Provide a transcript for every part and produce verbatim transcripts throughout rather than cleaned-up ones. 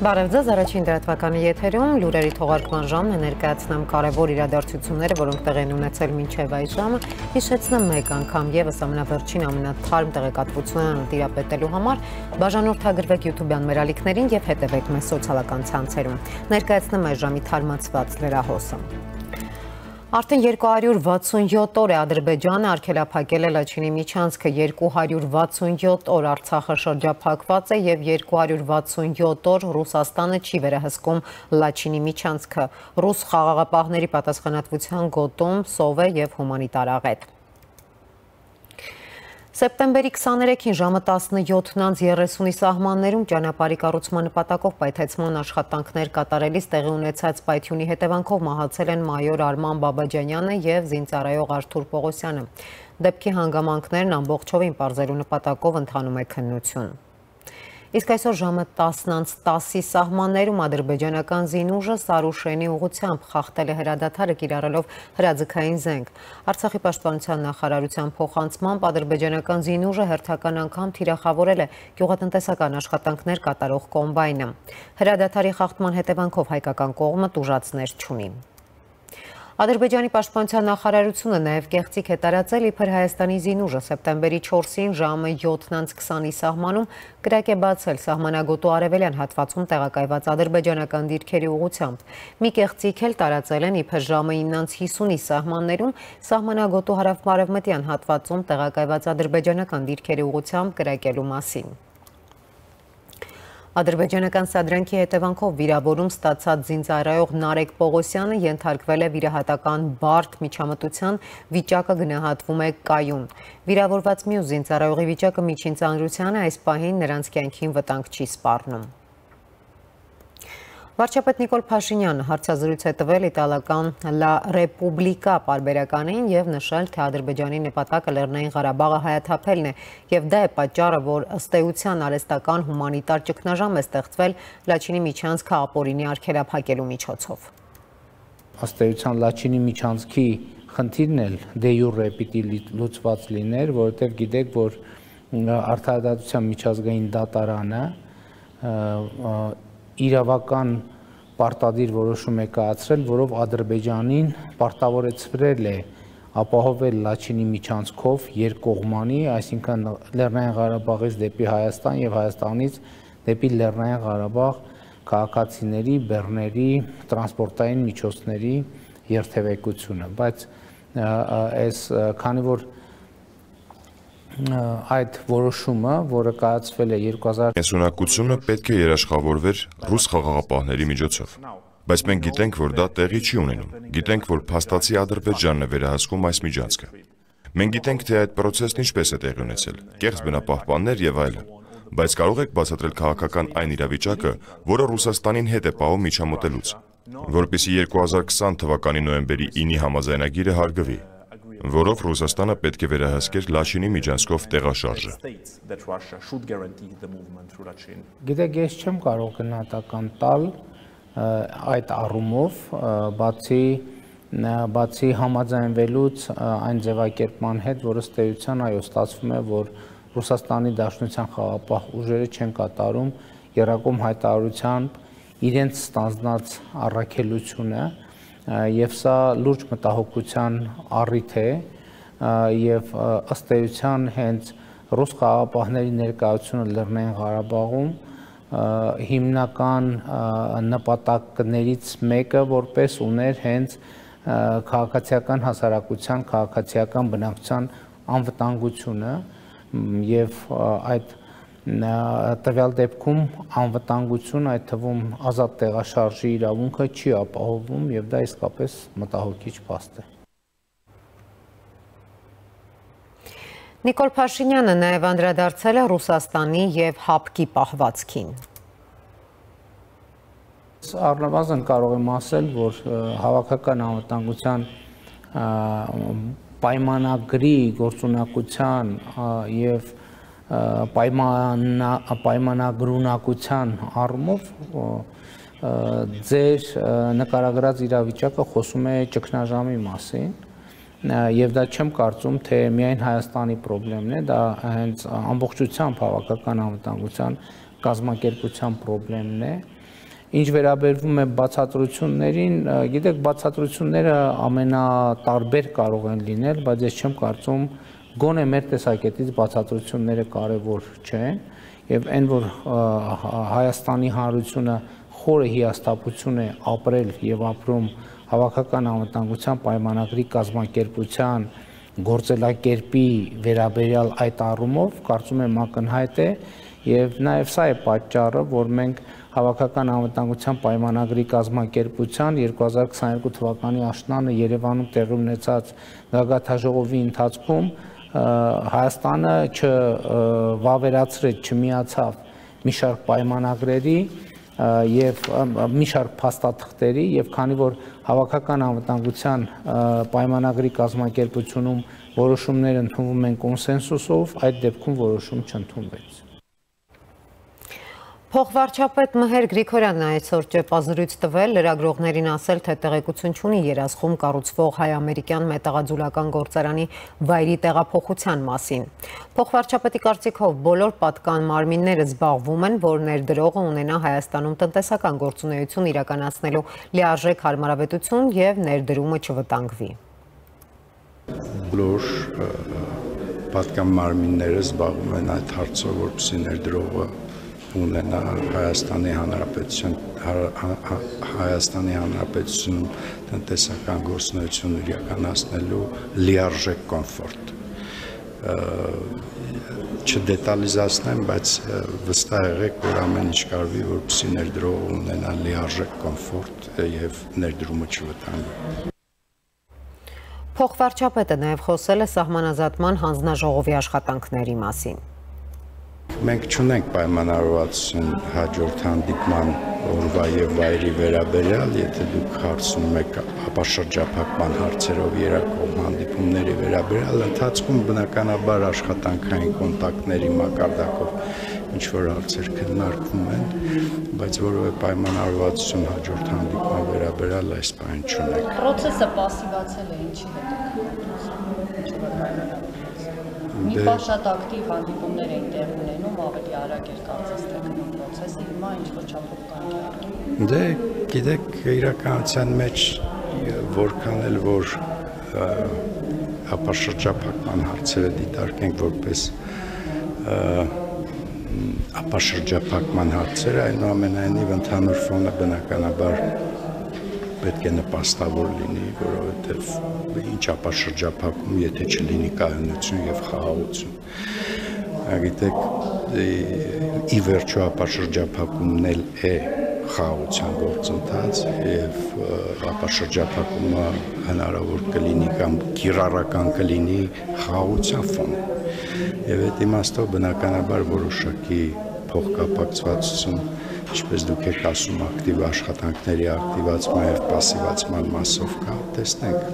Բարև ձեզ, առաջին դրատվականի եթերում լուրերի թողարկման ժամն է, ներկայացնեմ կարևոր իրադարձությունները, որոնք տեղի են ունեցել մինչև այս ժամը, հիշեցնեմ մեկ անգամ ևս ամենավերջին ամենաթարմ տեղեկատվությունը տիրապետելու համար, բաժանորդագրվեք YouTube-յան մեր ալիքներին և հետևեք մեզ սոցիալական ցանցերում։ Ներկայացնեմ այս ժամի թարմացված լրահոսը։ Արդեն երկու հարյուր վաթսունյոթ օր է Ադրբեջանը արգելափակել է Լաչինի միջանցքը, երկու հարյուր վաթսունյոթ օր Արցախը շրջափակված է և երկու հարյուր վաթսունյոթ օր Ռուսաստանը չի վերահսկում Լաչինի միջանցքը։ Ռուս խաղաղապահների պատասխանատվության գոտում սով է և հումանիտար աղետ։ Սեպտեմբերի քսաներեքին ժամը տասնյոթն անց երեսունի սահմաններում ճանապարհի կառուցման նպատակով պայթեցման աշխատանքներ կատարելիս տեղի ունեցած պայթյունի հետևանքով մահացել են մայոր Արման Բաբաջանյանը և զինծառայող Արթուր Պողոսյանը։ Դեպքի հանգամանքներն ամբողջովին պարզելու նպատակով ընթանում է քննություն։ Իսկ այսօր ժամը տասն անց տասի սահմաններում ադրբեջանական զինուժը Սարուշենի ուղղությամբ խախտել է հրադադարը կիրառելով հրաձգային զենք։ Արցախի պաշտպանության նախարարության փոխանցմամբ ադրբեջանական զինուժը հերթական անգամ թիրախավորել է գյուղատնտեսական աշխատանքներ կատարող կոմբայնը։ Հրադադարի խախտման հետևանքով հայկական կողմը տուժածներ չունի։ Ադրբեջանի պաշտպանության նախարարությունը նաև կեղծիք է տարածել իբր Հայաստանի զինուժը սեպտեմբերի չորսին ժամը յոթն անց քսանի սահմանում կրակ է բացել սահմանագոտու արևելյան հատվածում տեղակայված ադրբեջանական դիրքերի ուղղությամբ։ Մի կեղծիք էլ տարածել են իբր ժամը ինն անց հիսունի սահմաններում սահմանագոտու հարավ-արևմտյան հատվածում տեղակայված ադրբեջանական դիրքերի ուղղությամբ կրակելու մասին։ Ադրբեջանական սադրանքի հետևանքով վիրավորում ստացած զինծառայող Նարեկ Պողոսյանը ենթարկվել է վիրահատական բարդ միջամտության, վիճակը գնահատվում է կայուն։ Վիրավորված մյուս զինծառայողի վիճակը միջին ծանրության է, այս պահին նրանց կյանքին վտանգ չի սպառնում։ Վարչապետ Նիկոլ Փաշինյանը հարցազրույց է տվել իտալական Լա Ռեպուբլիկա պարբերականին և նշել, թե Ադրբեջանի նպատակը Լեռնային Ղարաբաղը հայաթափելն է և դա է պատճառը, որ ըստ էության արհեստական հումանիտար ճգնաժամ է ստեղծվել Լաչինի միջանցքը ապօրինի արգելափակելու միջոցով։ Ըստ էության Լաչինի միջանցքի խնդիրն էլ դե յուրե պիտի լուծված լիներ, որովհետև գիտեք, որ Արդարադատության միջազգային դատարանը իրավական պարտադիր որոշում է կայացրել, որով Ադրբեջանին պարտավորեցրել է ապահովել Լաչինի միջանցքով երկկողմանի, այսինքն Լեռնային Ղարաբաղից դեպի Հայաստան եւ Հայաստանից դեպի Լեռնային Ղարաբաղ քաղաքացիների, բեռների, տրանսպորտային միջոցների երթևեկությունը, բայց այս քանի որ այդ որոշումը, որը կայացվել է երկու հազար Կենսունակությունը պետք է երաշխավորվեր ռուս խաղաղապահների միջոցով, բայց մենք գիտենք, որ դա տեղի չի ունենում, գիտենք, որ փաստացի Ադրբեջանն է վերահսկում այս միջանցքը։ Մենք գիտենք, թե այդ պրոցեսն ինչպես է տեղի ունեցել, կեղծ բնապահպաններ եւ այլն, բայց կարող եք բացատրել քաղաքական այն իրավիճակը, որը Ռուսաստանին հետ է պահում միջամտելուց, որպեսզի երկու հազար քսան թվականի նոյեմբերի ինի համաձայնագիրը հարգվի, որով Ռուսաստանը պետք է վերահսկեր Լաչինի միջանցքով տեղաշարժը։ Գիտեք, ես չեմ կարող գնահատական տալ այդ առումով, բացի բացի համաձայնվելուց այն ձևակերպման հետ, որ ըստ էության այո ստացվում է, որ Ռուսաստանի Դաշնության խաղաղապահ ուժերը չեն կատարում եռակողմ հայտարարությամբ իրենց ստանձնած առաքելությունը, եւ սա լուրջ մտահոգության առիթ է եւ ըստ էության հենց ռուս խաղաղապահների ներկայությունը Լեռնային Ղարաբաղում հիմնական նպատակներից մեկը որպես ուներ հենց քաղաքացիական հասարակության, քաղաքացիական բնակչության անվտանգությունը եւ այդ տվյալ դեպքում անվտանգություն, այդ թվում ազատ տեղաշարժի իրավունքը չի ապահովում եւ դա իսկապես մտահոգիչ փաստ է։ Նիկոլ Փաշինյանը նաև անդրադարձել է Ռուսաստանի եւ ՀԱՊԿ-ի պահվածքին։ Առնվազն կարող եմ ասել, որ հավաքական անվտանգության պայմանագրի գործունակության եւ պայմանագրունակության առումով ձեր նկարագրած իրավիճակը խոսում է ճգնաժամի մասին եւ դա չեմ կարծում, թե միայն Հայաստանի խնդիրն է, դա հենց ամբողջությամբ հավաքական անվտանգության կազմակերպության խնդիրն է Ինչ վերաբերվում է բացատրություններին, գիտեք, բացատրությունները ամենատարբեր կարող են լինել, բայց ես չեմ կարծում գոնե մեր տեսակետից բացատրությունները կարևոր չեն, եւ այն որ Հայաստանի Հանրությունը խորը հիասթափություն է ապրել եւ ապրում հավաքական անվտանգության պայմանագրի կազմակերպության գործելակերպի վերաբերյալ այդ առումով, կարծում եմ ակնհայտ է եւ նաեւ սա է պատճառը, որ մենք հավաքական անվտանգության պայմանագրի կազմակերպության երկու հազար քսաներկու թվականի աշնանը Երևանում տեղի ունեցած գագաթնաժողովի ընթացքում Հայաստանը չվավերացրեց, չմիացավ մի շարք պայմանագրերի եւ մի շարք փաստաթղթերի եւ քանի որ հավաքական անվտանգության պայմանագրի կազմակերպությունում որոշումներ ընդունվում են կոնսենսուսով, այդ դեպքում որոշում չընդունվեց։ Փոխվարչապետ Մհեր Գրիգորյանն այսօր ճեպազրույց տվել, լրագրողներին ասել, թե տեղեկություն չունի Երազխում կառուցվող հայ-ամերիկյան մետաղաձուլական գործարանի վայրի տեղափոխության մասին։ Փոխվարչապետի կարծիքով բոլոր պատկան մարմինները զբաղվում են, որ ներդրողը ունենա Հայաստանում տնտեսական գործունեություն իրականացնելու լիարժեք հարմարավետություն եւ ներդրումը չվտանգվի։ Բոլոր պատկան մարմինները զբաղվում են այդ հարցով, որպեսզի ներդրողը ունենա Հայաստանի Հանրապետության Հայաստանի Հանրապետությունում տնտեսական գործունեություն իրականացնելու լիարժեք կոմֆորտ։ Չդետալիզացնեմ, բայց վստահ եղեք, որ ամեն ինչ կարվի, որպեսզի ներդրողը ունենա լիարժեք կոմֆորտ եւ ներդրումը չվտանգվի։ Փոխվարչապետը նաև խոսել է սահմանազատման հանձնաժողովի աշխատանքների մասին։ Մենք չունենք պայմանավորվածություն հաջորդ հանդիպման օրվա եւ վայրի վերաբերյալ, եթե դուք հարցնում եք ապաշրջափակման հարցերով երակողմ հանդիպումների վերաբերյալ, ընթացքում բնականաբար աշխատանքային կոնտակտների մակարդակով ինչ որ հարցեր քննարկվում են, բայց որևէ պայմանավորվածություն հաջորդ հանդիպման վերաբերյալ այս բան չունենք։ Պրոցեսը պասիվացել է ինչի հետ։ Մի բան շատ ակտիվ հանդիպումներ էին տեղի ունենում, ավելի արագ էր կարծես թե գնում պրոցեսը, հիմա ինչ-որ չափով կանգ է։ Դե, գիտեք, իրականության մեջ որքան էլ որ ապաշրջափակման հարցերը դիտարկենք որպես ապաշրջափակման հարցերը, այնուամենայնիվ ընդհանուր ֆոնը բնականաբար պետք է նպաստավոր լինի, որովհետև ինչ ապաշրջափակում, եթե չլինի կայունություն եւ խաղաղություն։ Գիտեք, ի վերջո ապաշրջափակումն էլ է խաղաղության գործընթաց եւ ապաշրջափակումը հնարավոր կլինի կամ կիրառական կլինի խաղաղության ֆոն։ Եվ այդ իմաստով բնականաբար որոշակի փոխկապակցվածություն, ինչպես դուք եք ասում, ակտիվ աշխատանքների ակտիվացման եւ պասիվացման մասով կա, տեսնենք։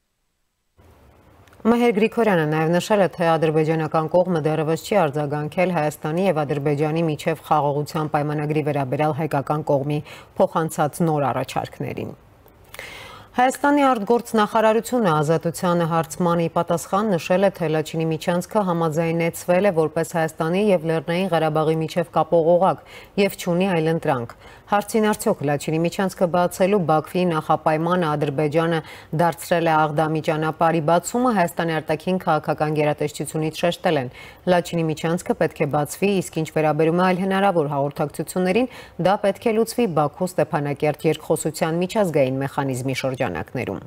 Մհեր Գրիգորյանը նաև նշել է, թե ադրբեջանական կողմը դեռևս չի արձագանքել Հայաստանի եւ Ադրբեջանի միջև խաղաղության պայմանագրի վերաբերյալ հայկական կողմի փոխանցած նոր առաջարկներին։ Հայաստանի արտգործնախարարությունը ազատությանը հարցմանի պատասխան նշել է, թե Լաչինի միջանցքը համաձայնեցվել է որպես Հայաստանի եւ Լեռնային Ղարաբաղի միջև կապող օղակ եւ չունի այլընտրանք։ Հարցին արդյոք Լաչինի միջանցքը բացելու Բաքվի նախապայմանը Ադրբեջանը դարձրել է Աղդամի ճանապարհի բացումը, Հայաստանի արտաքին քաղաքական գերատեսչությունից շեշտել են։ Լաչինի միջանցքը պետք է բացվի, իսկ ինչ վերաբերում է այլ հնարավոր հաղորդակցություններին, դա պետք է լուծվի Բաքու-Ստեփանակերտ երկխոսության միջազգային մեխանիզմի շրջանակներում։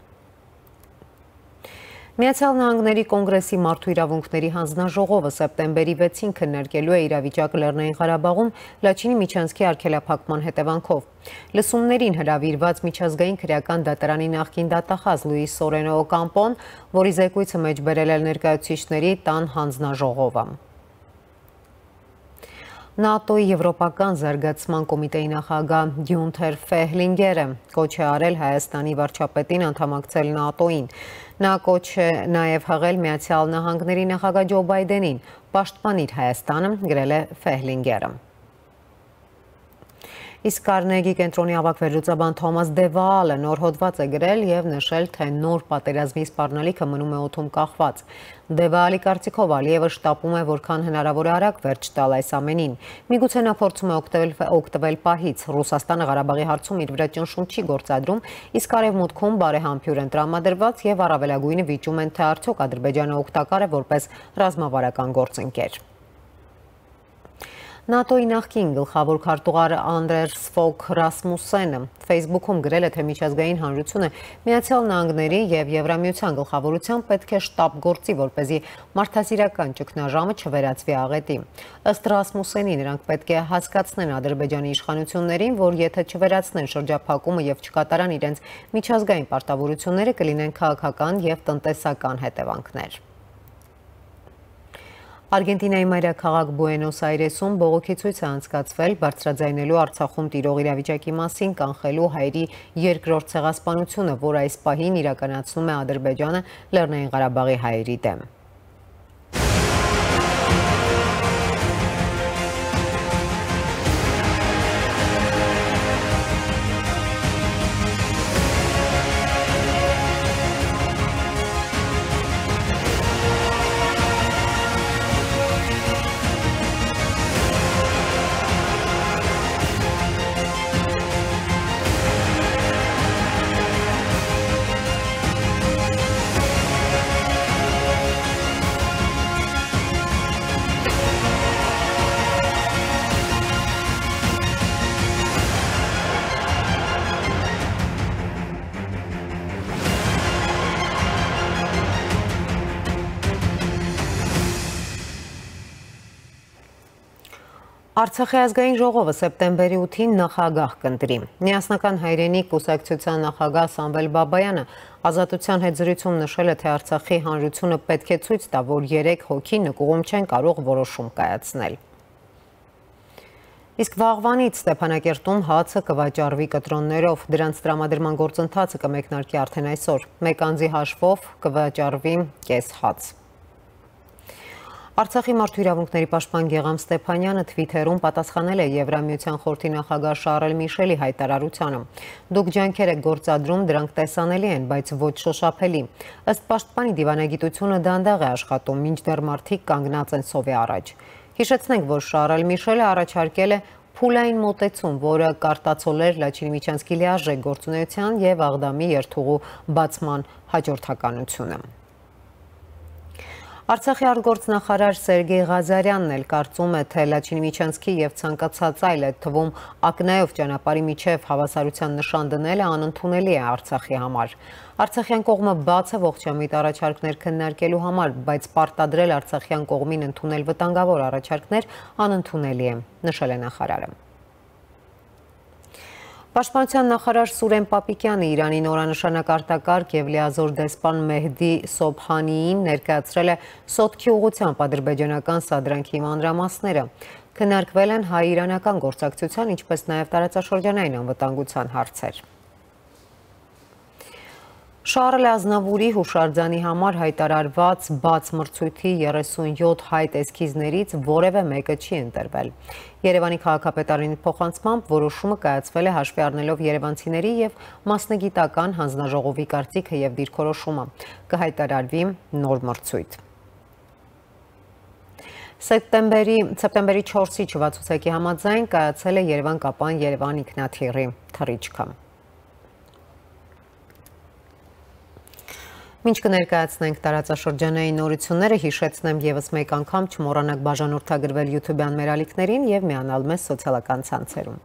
Միացյալ Նահանգների կոնգրեսի մարդու իրավունքների հանձնաժողովը սեպտեմբերի վեցին քննարկելու է իրավիճակը Լեռնային Ղարաբաղում Լաչինի միջանցքի արգելափակման հետևանքով։ Լսումներին հրավիրված միջազգային քրեական դատարանի նախկին դատախազ Լուիս Սորենո Օկամպոն, որի զեկույցը մեջ բերել է ներկայացուցիչների տան հանձնաժողովը։ ՆԱՏՕ-ի Եվրոպական զարգացման կոմիտեի նախագահ Գյունթեր Ֆեհլինգերը կոչ է արել Հայաստանի վարչապետին անդամակցել ՆԱՏՕ-ին։ Նա կոչ է նաև հղել Միացյալ Նահանգների նախագահ Ջո Բայդենին պաշտպանիր Հայաստանը, գրել է Ֆեհլինգերը։ Իսկ Կարնեգի կենտրոնի ավագ վերլուծաբան Թոմաս Դևալը նոր հոդված է գրել եւ նշել, թե նոր պատերազմի սպառնալիքը մնում է օդում կախված։ Դևալի կարծիքով Ալիևը շտապում է որքան հնարավոր է արագ վերջ տալ այս ամենին։ Միգուցե նա փորձում է օգտվել օգտվել պահից։ Ռուսաստանը Ղարաբաղի հարցում իր վրա ճնշում չի գործադրում, իսկ արևմուտքում բարեհամբույր են տրամադրված եւ առավելագույնը վիճում են, թե արդյոք Ադրբեջանը օգտակար է որպես ռազմավարական գործընկեր։ ՆԱՏՕ-ի նախկին գլխավոր քարտուղար Անդերս Ֆոգ Ռասմուսենը Facebook-ում գրել է, թե միջազգային հանրությունը Միացյալ Նահանգների եւ Եվրամիության գլխավորությամբ պետք է շտապ գործի, որպեսզի մարդասիրական ճգնաժամը չվերածվի աղետի։ Ըստ Ռասմուսենի, նրանք պետք է հասկացնեն Ադրբեջանի իշխանություններին, որ եթե չվերացնեն շրջափակումը եւ չկատարան իրենց միջազգային պարտավորությունները, կլինեն քաղաքական եւ տնտեսական հետևանքներ։ Արգենտինայի մայրաքաղաք Բուենոս Այրեսում բողոքի ցույց է անցկացվել բարձրաձայնելու Արցախում տիրող իրավիճակի մասին կանխելու հայերի երկրորդ ցեղասպանությունը, որ այս պահին իրականացնում է Ադրբեջանը Լեռնային Ղարաբաղի հայերի դեմ։ Արցախի ազգային ժողովը սեպտեմբերի ութին նախագահ կընտրի։ Միասնական հայրենիք կուսակցության նախագահ Սամվել Բաբայանը Ազատության հետ զրույցում նշել է, թե Արցախի հանրությունը պետք է ցույց տա, որ երեք հոգի նկուղում չեն կարող որոշում կայացնել։ Իսկ վաղվանից Ստեփանակերտում հացը կվաճառվի կտրոններով, դրանց տրամադրման գործընթացը կմեկնարկի արդեն այսօր։ Մեկ անձի հաշվով կվաճառվի կես հաց։ Արցախի մարդու իրավունքների պաշտպան Գեգամ Ստեփանյանը Twitter-ում պատասխանել է Եվրամիության խորհրդի նախագահ Շարլ Միշելի հայտարարությանը։ Դուք ջանքեր եք գործադրում, դրանք տեսանելի են, բայց ոչ շոշափելի։ Ըստ պաշտպանի դիվանագիտությունը դանդաղ է աշխատում, մինչդեռ մարդիկ կանգնած են սովի առաջ։ Հիշեցնենք, որ Շարլ Միշելը առաջարկել է փուլային մոտեցում, որը կարտացոլեր Լաչինի-Միչանսկի լիարժեք գործունեության եւ Աղդամի երթուղու բացման հաջորդականությունը։ Արցախի արտգործնախարար Սերգեյ Ղազարյանն էլ կարծում է, թե Լաչինի-Միչանսկի եւ ցանկացած այլ, այդ թվում ակնայով ճանապարհի միջև հավասարության նշան դնելը անընդունելի է Արցախի համար։ Արցախյան կողմը բաց է ողջամիտ առաջարկներ քննարկելու համար, բայց պարտադրել Արցախյան կողմին ընդունել վտանգավոր առաջարկներ անընդունելի է, նշել է նախարարը։ Պաշտպանության նախարար Սուրեն Պապիկյանը Իրանի նորանշանակ արտակարգ եւ լիազոր դեսպան Մեհդի Սոբհանիին ներկայացրել է Սոտքի ուղղությամբ ադրբեջանական սադրանքի մանրամասները։ Քննարկվել են հայ-իրանական գործակցության, ինչպես նաեւ տարածաշրջանային անվտանգության հարցեր։ Շարլ Ազնավուրի հուշարձանի համար հայտարարված բաց մրցույթի երեսունյոթ հայտ էսքիզներից որևէ մեկը չի ընտրվել։ Երևանի քաղաքապետարանի փոխանցմամբ որոշումը կայացվել է հաշվի առնելով երևանցիների եւ մասնագիտական հանձնաժողովի կարծիքը եւ դիրքորոշումը։ Կհայտարարվի նոր մրցույթ։ Սեպտեմբերի սեպտեմբերի չորսի չվացուցակի համաձայն կայացել է Երևան-Կապան Երևան ինքնաթիռի թռիչքը։ Մինչ կներկայացնենք տարածաշրջանային նորությունները, հիշեցնեմ եւս մեկ անգամ չմոռանաք բաժանորդագրվել YouTube-յան մեր ալիքներին եւ միանալ մեզ սոցիալական ցանցերում։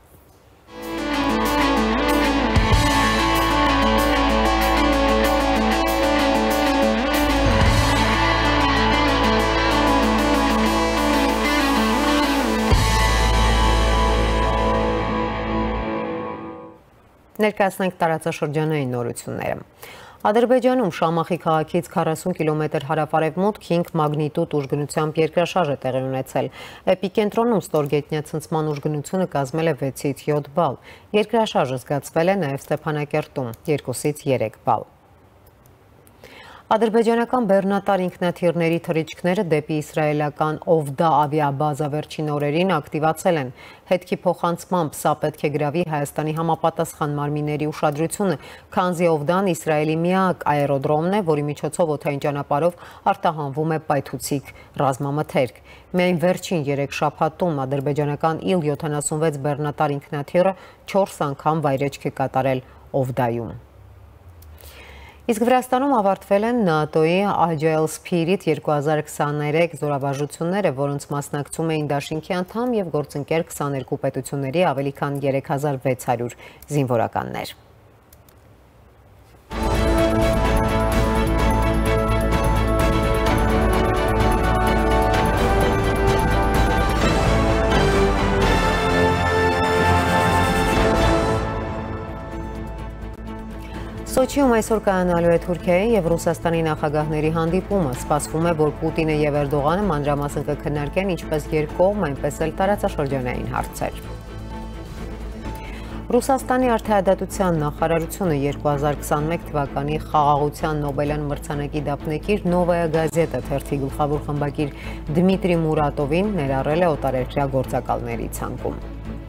Ներկայացնենք տարածաշրջանային նորությունները։ Ադրբեջանում Շամախի քաղաքից քառասուն կիլոմետր հարավ-արևմուտք հինգ մագնիտուդ ուժգնությամբ երկրաշարժ է տեղի ունեցել։ Էպիկենտրոնում ստորգետնյա ցնցման ուժգնությունը կազմել է վեցից յոթ բալ։ Երկրաշարժը զգացվել է նաև Ստեփանակերտում երկուսից երեք բալ։ Ադրբեջանական բեռնատար ինքնաթիռների թռիչքները դեպի իսրայելական Օվդա ավիաբազա վերջին օրերին ակտիվացել են։ Հետքի փոխանցմամբ սա պետք է գրավի Հայաստանի համապատասխան մարմինների ուշադրությունը, քանզի Օվդան Իսրայելի միակ աերոդրոմն է, որի միջոցով օդային ճանապարհով արտահանվում է պայթուցիկ ռազմամթերք։ Միայն վերջին երեք շաբաթում ադրբեջանական իլ յոթանասունվեց բեռնատար ինքնաթիռը չորս անգամ վայրէջք է կատարել Օվդայում։ Իսկ Վրաստանում ավարտվել են ՆԱՏՕ-ի Agile Spirit երկու հազար քսաներեք զորավարժությունները, որոնց մասնակցում էին դաշինքի անդամ եւ գործընկեր քսաներկու պետությունների ավելի քան երեք հազար վեց հարյուր զինվորականներ։ Սոչիում այսօր կայանալու է Թուրքիայի եւ Ռուսաստանի նախագահների հանդիպումը։ Սպասվում է, որ Պուտինը եւ Էրդողանը մանրամասն կքննարկեն ինչպես երկկողմ, այնպես էլ տարածաշրջանային հարցեր։ Ռուսաստանի արդարադատության նախարարությունը երկու հազար քսանմեկ թվականի խաղաղության Նոբելյան մրցանակի դափնեկիր Նովայա Գազետա թերթի գլխավոր խմբագիր Դմիտրի Մուրատովին ներառել է օտարերկրյա գործակալների ցանկում։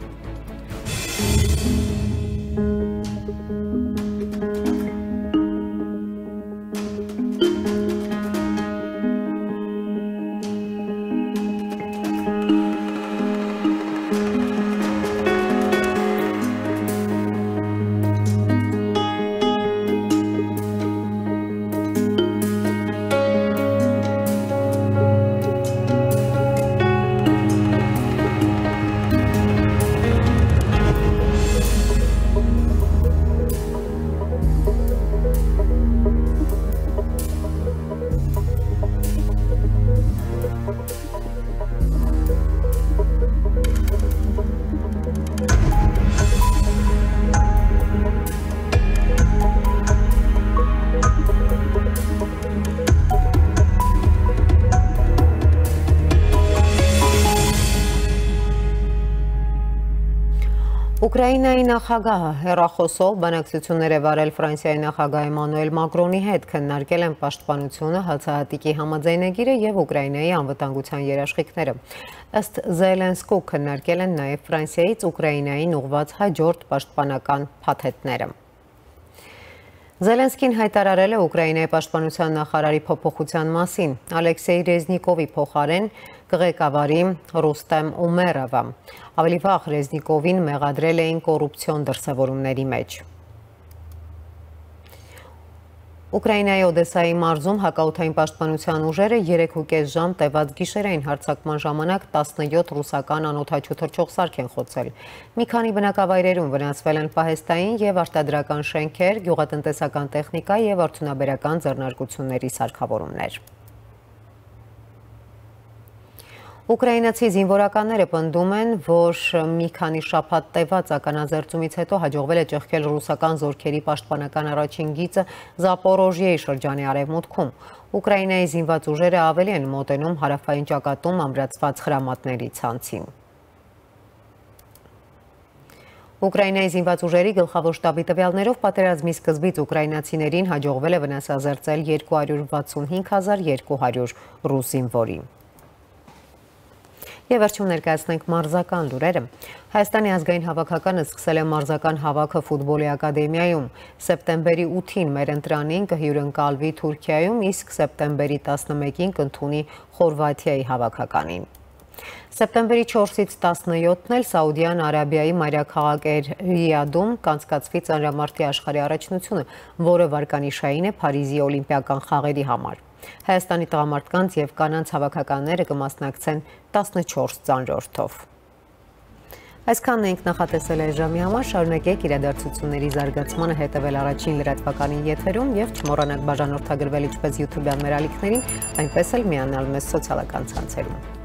Ուկրաինայի նախագահը հեռախոսով բանակցություններ է վարել Ֆրանսիայի նախագահ Էմանուել Մակրոնի հետ, քննարկել են պաշտպանությունը, հացահատիկի համաձայնագիրը եւ Ուկրաինայի անվտանգության երաշխիքները։ Ըստ Զելենսկու քննարկել են նաեւ Ֆրանսիայից Ուկրաինային ուղղված հաջորդ պաշտպանական փաթեթները։ Զելենսկին հայտարարել է Ուկրաինայի պաշտպանության նախարարի փոփոխության մասին։ Ալեքսեյ Ռեզնիկովի փոխարեն կղեկավարի Ռուստեմ Ումերովը։ Ավելի վաղ Ռեզնիկովին մեղադրել էին կոռուպցիոն դրսևորումների մեջ։ Ուկրաինայի Օդեսայի մարզում հակաօդային պաշտպանության ուժերը երեք ու կես ժամ տևած գիշերային հարձակման ժամանակ տասնյոթ ռուսական անօդաչու թռչող սարք են խոցել։ Մի քանի բնակավայրերում վնասվել են պահեստային եւ արտադրական շենքեր, գյուղատնտեսական տեխնիկա եւ արդյունաբերական ձեռնարկությունների սարքավորումներ։ Ուկրաինացի զինվորականները պնդում են, որ մի քանի շաբաթ տևած ականաձերծումից հետո հաջողվել է ճեղքել ռուսական զորքերի պաշտպանական առաջին գիծը Զապորոժիեի շրջանի արևմուտքում։ Ուկրաինայի զինված ուժերը ավելի են մոտենում հարավային ճակատում ամրացված խրամատների ցանցին։ Ուկրաինայի զինված ուժերի գլխավոր շտաբի տվյալներով պատերազմի սկզբից ուկրաինացիներին հաջողվել է վնասազերծել երկու հարյուր վաթսունհինգ հազար երկու հարյուր ռուս զինվորի։ Եվ վերջում ներկայացնենք մարզական լուրերը։ Հայաստանի ազգային հավաքականը սկսել է մարզական հավաքը ֆուտբոլի ակադեմիայում։ Սեպտեմբերի ութին մեր ընտրանին կհյուրընկալվի Թուրքիայում, իսկ սեպտեմբերի տասնմեկին կընդունի Խորվաթիայի հավաքականին։ Սեպտեմբերի չորսից տասնյոթն էլ Սաուդյան Արաբիայի մայրաքաղաք Ռիադում կանցկացվի ծանրամարտի աշխարհի առաջնությունը, որը վարկանիշային է Փարիզի օլիմպիական խաղերի համար։ Հայաստանի տղամարդկանց եւ կանանց հավաքականները կմասնակցեն տասնչորս ծանրորդով։ Այսքանն ենք նախատեսել այս ժամի համար, շարունակեք իրադարձությունների զարգացմանը հետևել առաջին լրատվականի եթերում եւ չմոռանաք բաժանորդագրվել ինչպես YouTube-յան մեր ալիքներին, այնպես էլ միանալ մեզ սոցիալական ցանցերում։